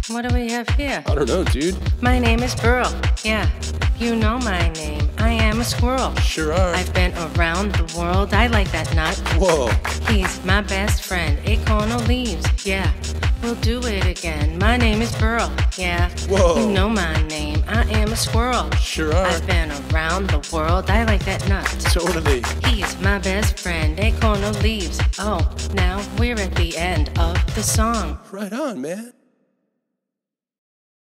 What do we have here? I don't know, dude. My name is Burl. Yeah, you know my name. I am a squirrel. Sure are. I've been around the world. I like that nut. Whoa. He's my best friend. Acorn or leaves. Yeah, we'll do it again. My name is Burl. Yeah, Whoa. you know my name. I am a squirrel. Sure are. I've been around the world. I like that nut. Totally. He's my best friend. Acorn or leaves. Oh, now we're at the end of the song. Right on, man.